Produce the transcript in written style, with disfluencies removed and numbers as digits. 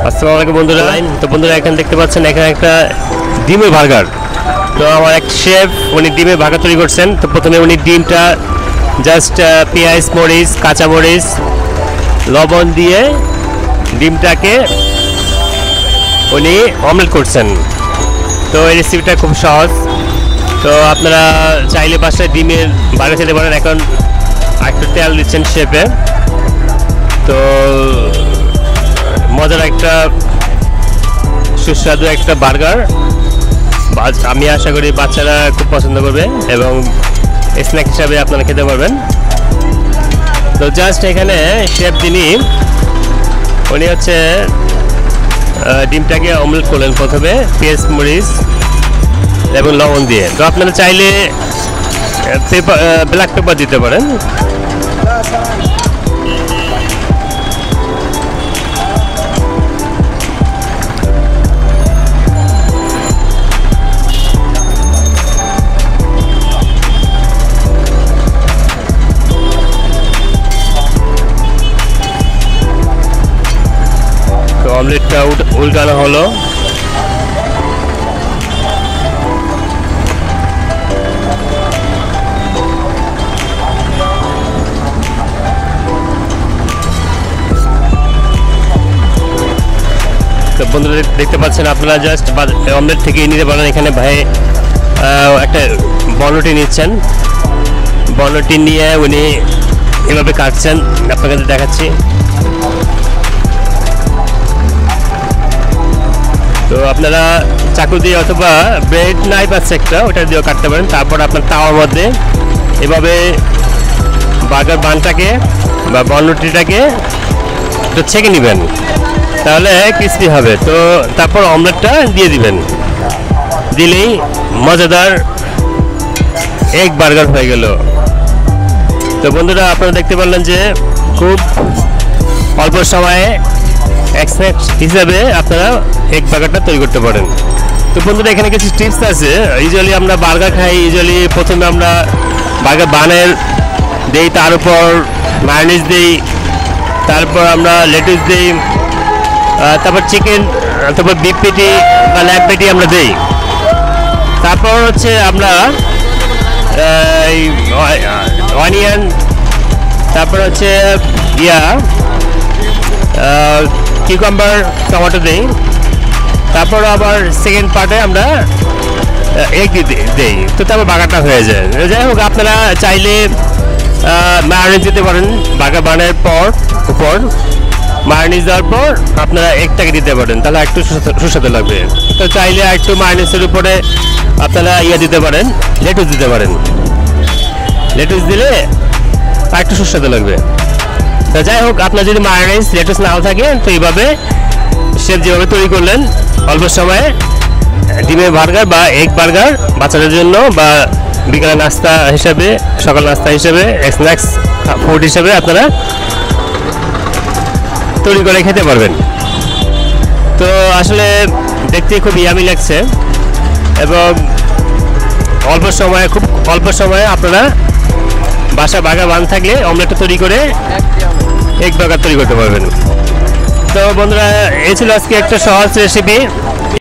আসসালামু আলাইকুম বন্ধুরা। তো বন্ধুরা এখানে দেখতে পাচ্ছেন এখানে একটা ডিমের বার্গার। তো আমার এক শেফ উনি ডিমের বার্গার তৈরি করছেন। তো প্রথমে উনি ডিমটা জাস্ট পেঁয়াজ মরিচ কাঁচামরিচ লবণ দিয়ে ডিমটাকে উনি অমলেট করছেন। তো এই রেসিপিটা খুব সহজ। তো আপনারা চাইলে বাসায় ডিমের বার্গার খেতে পারেন। এখন একটু তেল দিচ্ছেন শেফে। তো মজার একটা সুস্বাদু একটা বার্গার আমি আশা করি বাচ্চারা খুব পছন্দ করবে এবং স্ন্যাক হিসাবে আপনারা খেতে পারবেন। তো জাস্ট এখানে শেফ যিনি উনি হচ্ছে ডিমটাকে অমলেট করলেন প্রথমে পেঁয়াজ মরিচ এবং লবণ দিয়ে। তো আপনারা চাইলে ব্ল্যাক পেপার দিতে পারেন। অমলেটটা উল্টানো হলো। তো বন্ধুরা দেখতে পাচ্ছেন আপনারা জাস্ট অমলেট থেকে নিতে পারেন। এখানে ভাই একটা বনটি নিচ্ছেন, বনটি নিয়ে উনি এভাবে কাটছেন, আপনাকে দেখাচ্ছি। তো আপনারা চাকু দিয়ে অথবা ব্রেড নাইফ আছে একটা, ওটা দিয়েও কাটতে পারেন। তারপর আপনার তাওয়ার মধ্যে এভাবে বার্গার বানটাকে বা বনরুটিটাকে একটু ছেঁকে নেবেন, তাহলে ক্রিস্পি হবে। তো তারপর অমলেটটা দিয়ে দিবেন, দিলেই মজাদার এগ বার্গার হয়ে গেল। তো বন্ধুরা আপনারা দেখতে পারলেন যে খুব অল্প সময়ে স্ন্যাক হিসাবে আপনারা এগ বার্গারটা তৈরি করতে পারেন। তো বন্ধুরা এখানে কিছু টিপস আছে। ইউজুয়ালি আমরা বার্গার খাই, ইউজুয়ালি প্রথমে আমরা বার্গার বানের দিই, তার উপর মায়োনিজ দিই, তারপর আমরা লেটুস দিই, তারপর চিকেন তারপর বিফ পেটি বা ল্যাগ পেটি আমরা দিই। তারপর হচ্ছে আমরা অনিয়ন, তারপর হচ্ছে কিউকাম্বার টমেটো দিই। তারপর আবার সেকেন্ড পার্টে আমরা এগ দিই। তো তারপর বার্গারটা হয়ে যায়। যাই হোক আপনারা চাইলে মায়োনিজ দিতে পারেন বার্গার বানানোর পর, উপর মায়োনিজ দেওয়ার পর আপনারা এগটাকে দিতে পারেন, তাহলে একটু সুস্বাদু লাগবে। তো চাইলে একটু মায়োনিজের উপরে আপনারা দিতে পারেন, লেটুস দিতে পারেন। লেটুস দিলে একটু সুস্বাদু লাগবে। তো যাই হোক আপনার যদি মায়োনিজ লেটুস নাও থাকে, তো এইভাবে শেফ যেভাবে তৈরি করলেন অল্প সময়ে ডিমের বার্গার বা এগ বার্গার বাচ্চাদের জন্য বা বিকালের নাস্তা হিসাবে, সকাল নাস্তা হিসেবে, স্ন্যাক্স ফুড হিসেবে আপনারা তৈরি করে খেতে পারবেন। তো আসলে দেখতে খুব ইয়ামি লাগছে এবং খুব অল্প সময়ে আপনারা বাসা বার্গার বান থাকলে অমলেটটা তৈরি করে এগ বার্গার তৈরি করতে পারবেন। তো বন্ধুরা এই ছিল আজকে একটা সহজ রেসিপি।